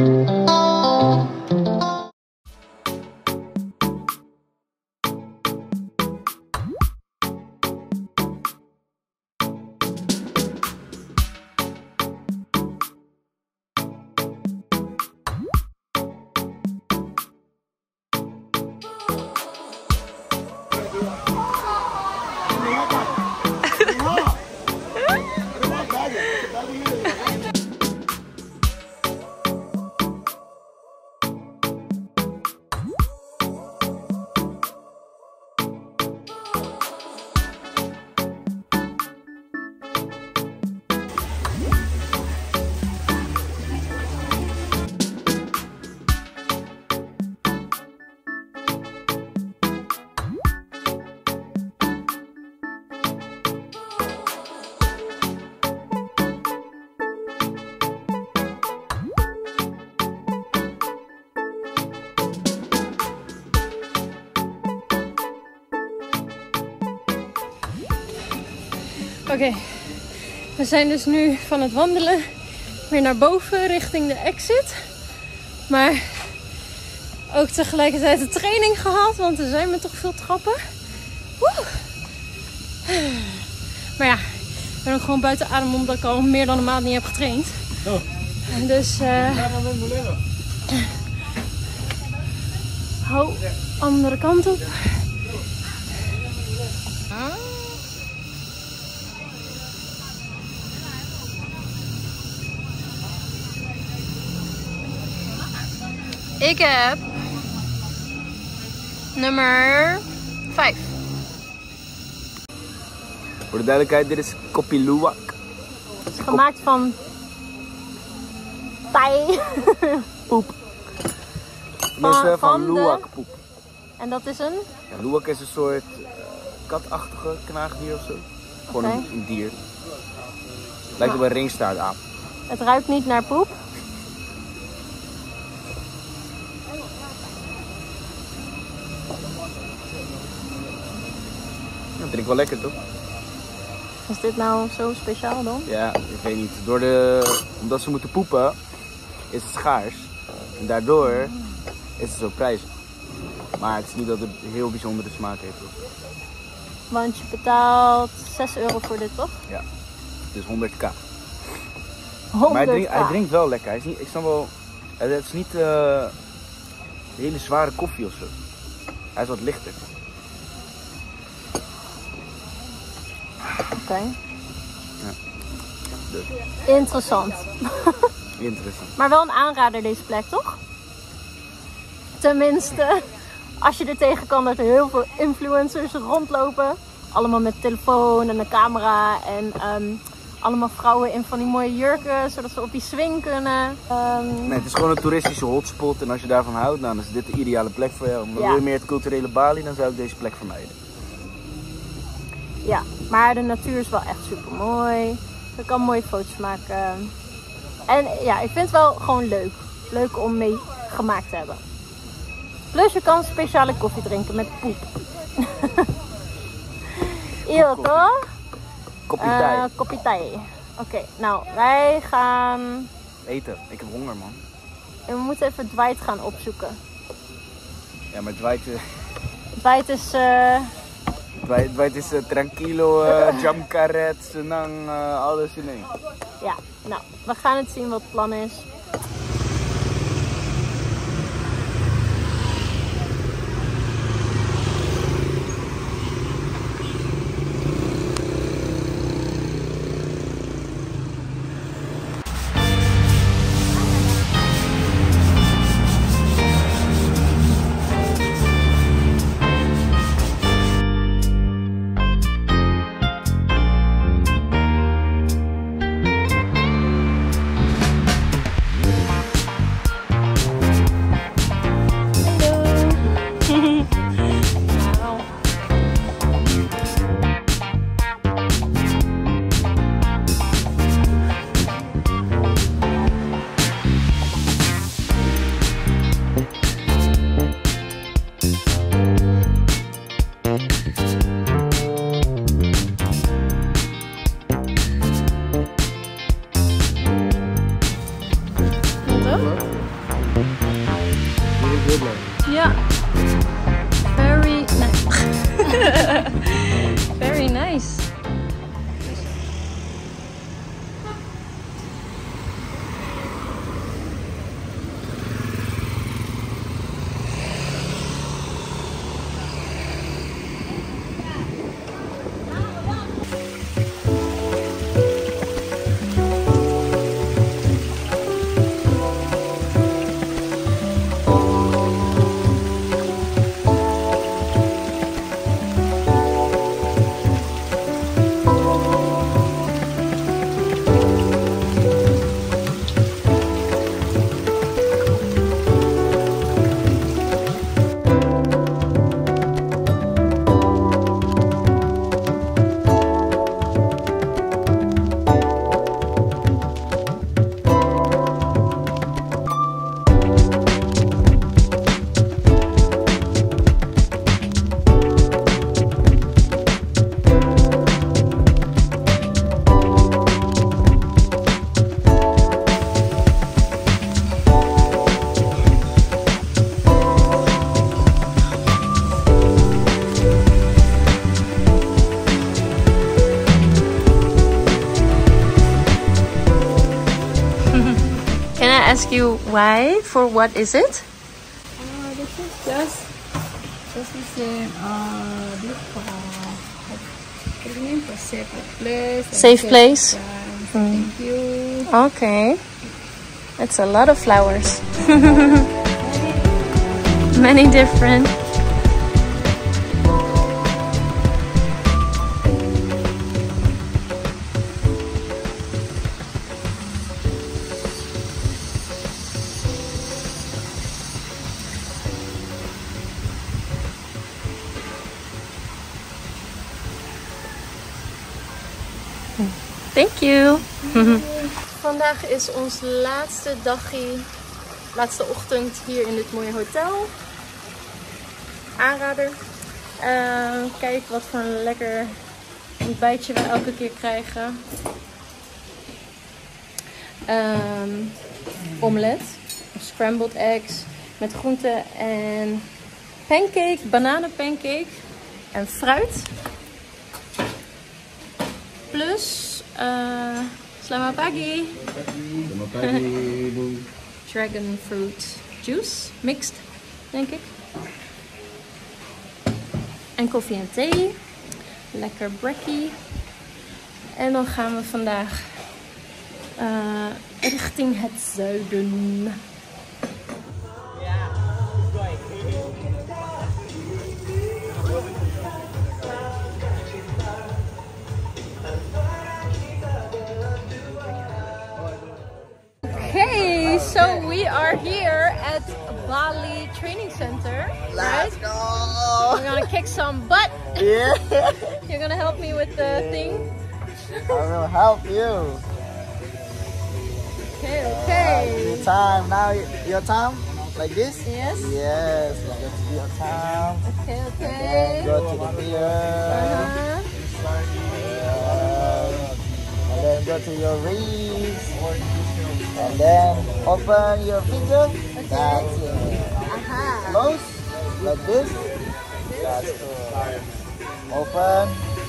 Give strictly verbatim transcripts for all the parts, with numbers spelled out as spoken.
Oké, okay. We zijn dus nu van het wandelen weer naar boven richting de exit. Maar ook tegelijkertijd de training gehad, want er zijn me toch veel trappen. Woe! Maar ja, ik ben ook gewoon buiten adem omdat ik al meer dan een maand niet heb getraind. Oh. En dus... Uh... Hou, andere kant op. Ik heb nummer vijf. Voor de duidelijkheid, dit is kopi luwak. Het is gemaakt van thai. Poep. Tenminste van, van luwak poep. En dat is een? Ja, luwak is een soort uh, katachtige knaagdier of zo. Gewoon okay. een, een dier. Lijkt op een ringstaartaap. Het ruikt niet naar poep. Dat vind ik wel lekker, toch? Is dit nou zo speciaal dan? Ja, ik weet niet. Door de... Omdat ze moeten poepen, is het schaars. En daardoor is het zo prijzig. Maar het is niet dat het een heel bijzondere smaak heeft. Toch? Want je betaalt zes euro voor dit, toch? Ja, dus honderd k. honderd k. Maar hij drinkt, hij drinkt wel lekker. Hij is niet, ik snap wel... Het is niet uh, een hele zware koffie of zo. Hij is wat lichter. Oké. Okay. Ja. Dus. Interessant. Interessant. Maar wel een aanrader deze plek, toch? Tenminste, als je er tegen kan dat er heel veel influencers rondlopen. Allemaal met telefoon en een camera. En um, allemaal vrouwen in van die mooie jurken, zodat ze op die swing kunnen. Um... Nee, het is gewoon een toeristische hotspot. En als je daarvan houdt, nou, dan is dit de ideale plek voor jou. Maar ja. Wil je meer het culturele Bali, dan zou ik deze plek vermijden. Ja, maar de natuur is wel echt super mooi. Je kan mooie foto's maken. En ja, ik vind het wel gewoon leuk. Leuk om mee gemaakt te hebben. Plus je kan speciale koffie drinken met poep. Eeuw, toch? Koppie thai. Uh, koppie thai. Oké, okay, nou, wij gaan... Eten. Ik heb honger, man. En we moeten even Dwight gaan opzoeken. Ja, maar Dwight... Uh... Dwight is... Uh... Dwight, Dwight is uh, tranquilo, uh, jam karet, senang, uh, alles in één. Ja, nou, we gaan het zien wat het plan is. good like. Yeah. Very nice. Very nice. Ask you why? For what is it? Uh, this is just just the same. Uh, this for what do you mean for safe place? Safe place. Mm. Thank you. Okay, it's a lot of flowers. Many different. Thank you. Vandaag is ons laatste dagje, laatste ochtend hier in dit mooie hotel. Aanrader. Uh, kijk wat voor een lekker ontbijtje we elke keer krijgen. Um, omelet, scrambled eggs met groenten en pancake, bananenpancake en fruit. Plus uh, selamat pagi. Selamat pagi, Bu. Dragon fruit juice, mixed, denk ik. En koffie en thee. Lekker brekkie. En dan gaan we vandaag uh, richting het zuiden. Okay, so we are here at Bali Training Center. Let's right? go! We're gonna kick some butt. Yeah! You're gonna help me with the thing. I will help you. Okay, okay. Your time. Now your time? Like this? Yes. Yes. Go to your time. Okay, And okay. go to the mirror. Uh-huh. And then go to your wrist. And then open your finger. Okay. That's it. Aha. Close. Like this. That's good. Open.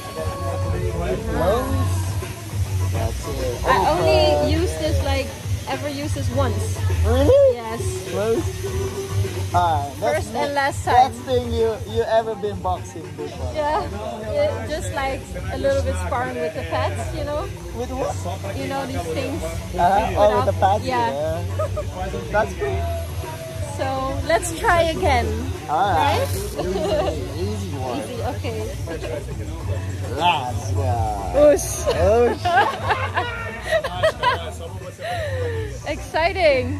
Close. That's it. I Open. only use this like ever use this once. Really? Yes. Close. Alright. First and last time. That's thing you you ever been boxing before? Yeah. It, just like a little bit sparring with the pads, you know. With what? You know these things. Uh-huh. Oh, with the pads? Yeah. Yeah. That's cool. So let's try again. Alright. Right? Easy, easy one. Easy. Okay. Let's go. Oos. Oh, Exciting.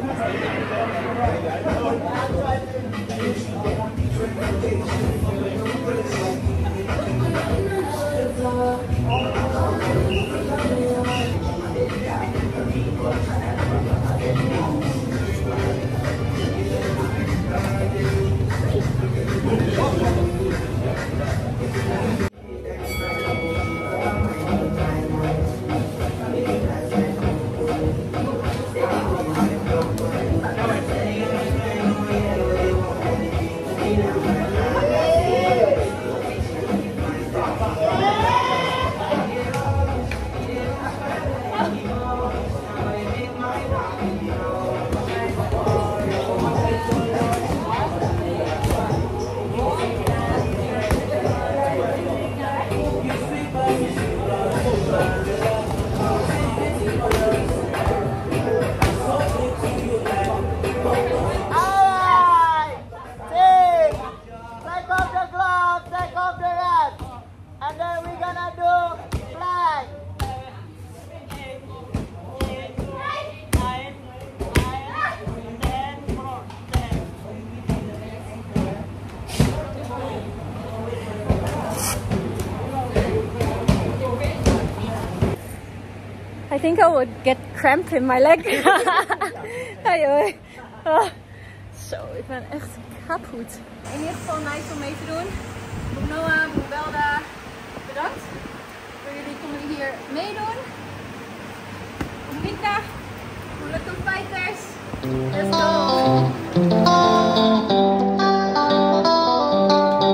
I think I would get cramp in my leg. Hey hoor. Oh. Zo, ik ben echt kapot. In ieder geval nice om mee te doen. Noah, Belda, bedankt voor jullie komen hier meedoen. Omrika, Gelukkig Fighters.